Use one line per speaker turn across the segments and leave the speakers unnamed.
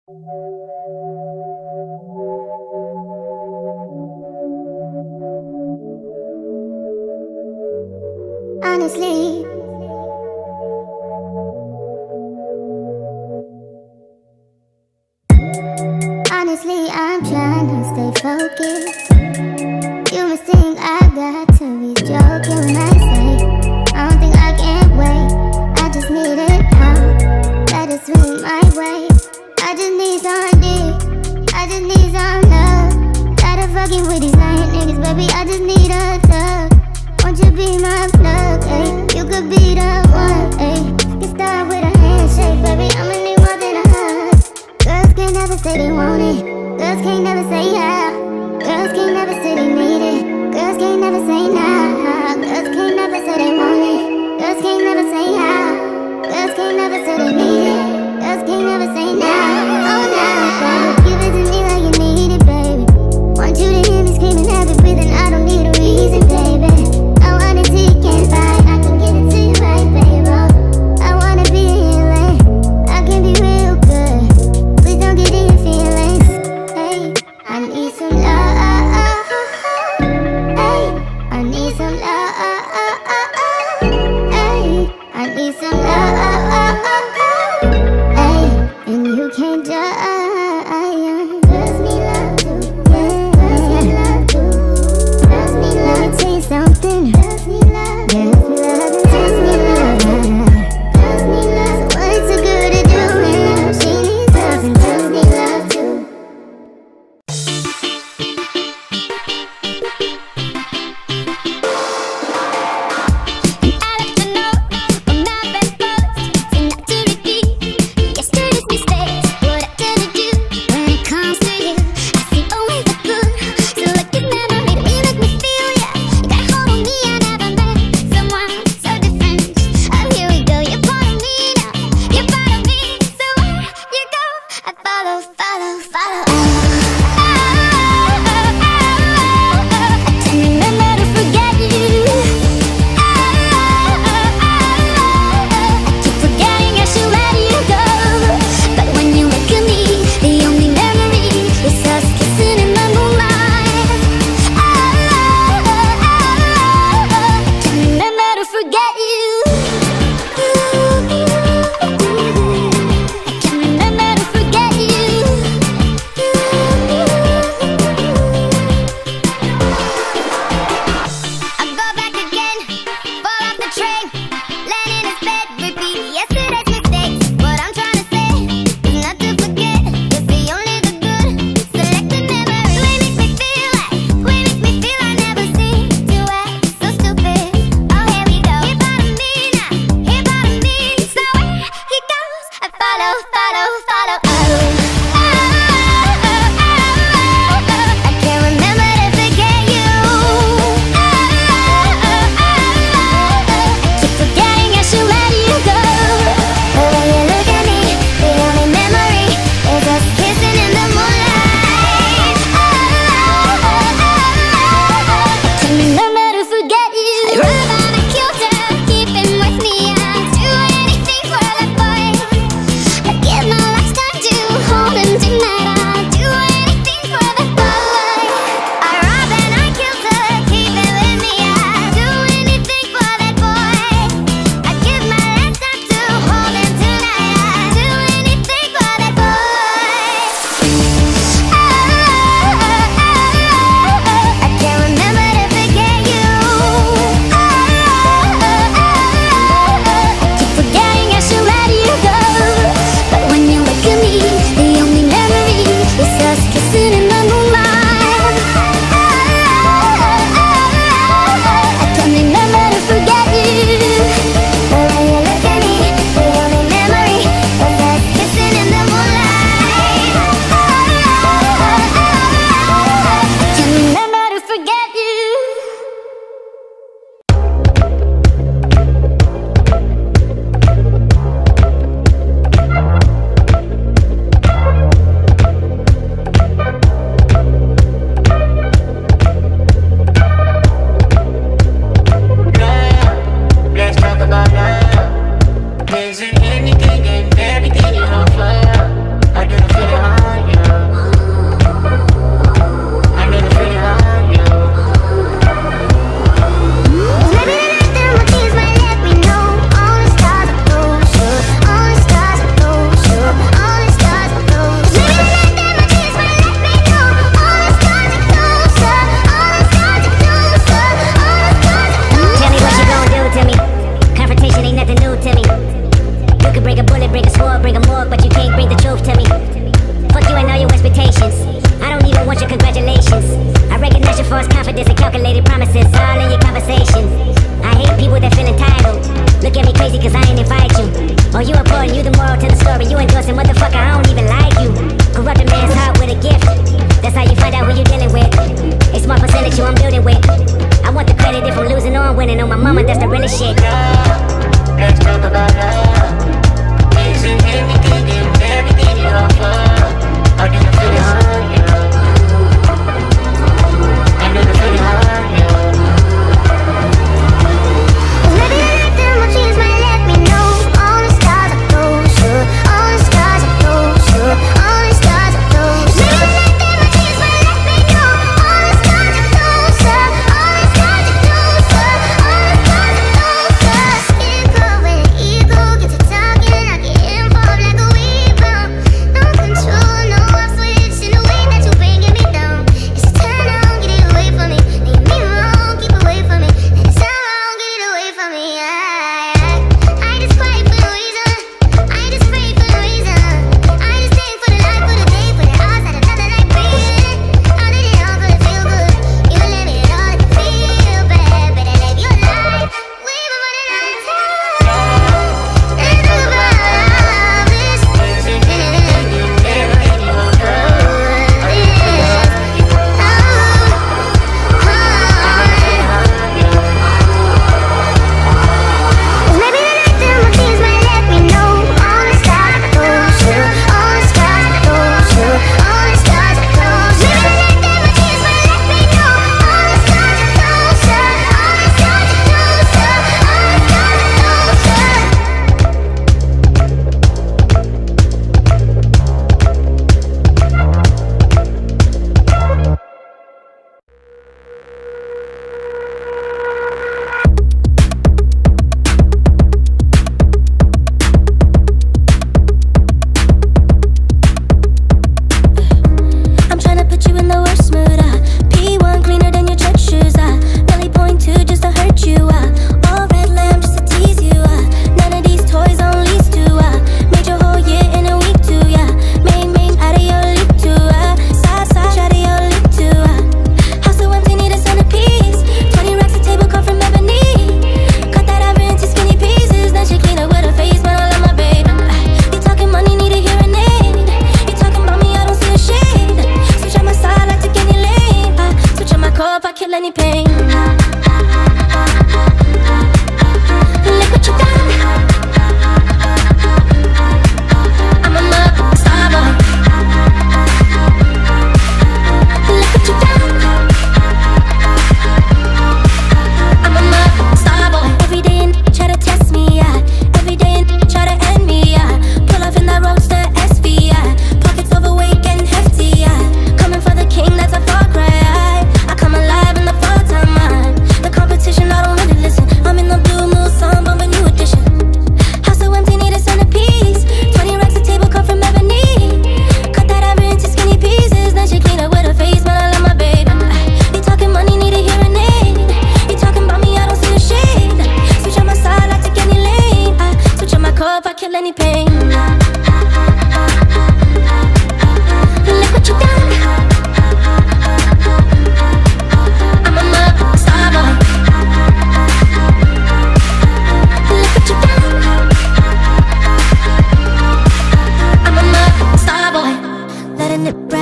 Honestly, I'm trying to stay focused. You must think I got to be joking when I say I don't think I can wait. I just need it now. Let it swing my way. I just need some dick. I just need some love. Tired of fucking with these lying niggas, baby. I just need a tug. Won't you be my plug, ayy? You could be the one, ayy. Can start with a handshake, baby. I'ma need more than a hug. Girls can't never say they want it. Girls can't never say yeah. Girls can't never say they need it. Girls can't never say nah. Girls can't never say they want it. Girls can't never say yeah. Girls can't never say they need it. Girls can't never say nah. Oh nah, baby. Give it to me like you need it, baby. Want you to hear me screaming, heavy breathing. I don't need a reason, baby. I want it till you can't buy it. I can give it to you right, baby. I wanna be healing. I can be real good. Please don't get in your feelings. Hey, I need some love. Hey, I need some love. Hey, I need some love. Hey, and you can't judge. Girls need love too. Yeah, girls need love too. Girls need love. Let me tell you something. Girls need love. Girls need love and girls need love. Girls need love. So what's a girl to do when she needs love and girls need love too?
Yesterday's mistakes, what I did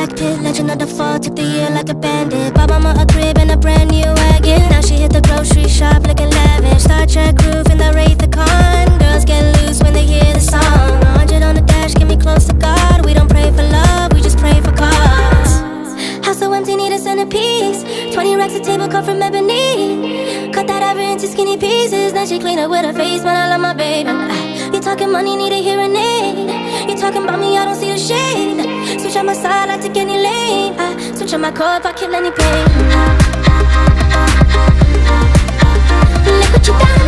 Pitt, legend of the fall, took the year like a bandit. Bought mama a crib and a brand new wagon. Now she hit the grocery shop looking lavish. Star Trek roof in the Wraith the Con. Girls get loose when they hear the song. 100 on the dash, get me close to God. We don't pray for love, we just pray for cause. House so empty, need a centerpiece. 20 racks a table cut from ebony. Cut that ever into skinny pieces. Then she clean up with her face, man, I love my baby. You talking money, need a hearing aid. You talking about me, I don't see the shade. Switch on my side, I take any lane. I switch on my car if I kill any pain. Look what you done.